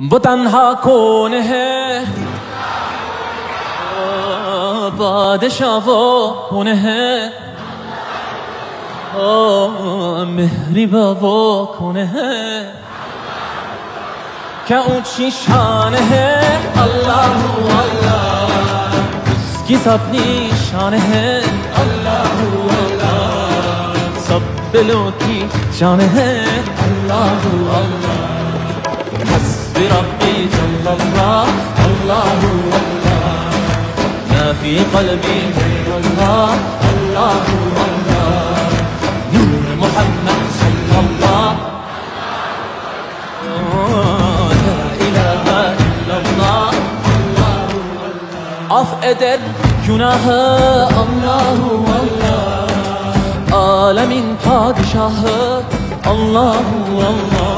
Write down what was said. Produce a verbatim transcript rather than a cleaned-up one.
वो तन्हा कौन है, बादशाह वो कौन है, ओ मेहरिबा वो कौन है, क्या ऊंची शान है। अल्लाह अल्लाह उसकी सब निशान है। अल्लाह अल्लाह सब दिलों की जान है। अल्लाह अल्लाह हस्बी रब्बी जल्लल्लाह। अल्लाह अल्लाह मा फी क़ल्बी गैरुल्लाह। अल्लाह अल्लाह नूर Muhammad सल्लल्लाह। Af eder günahı Allahu Allah, alemin padişahı Allahu Allah.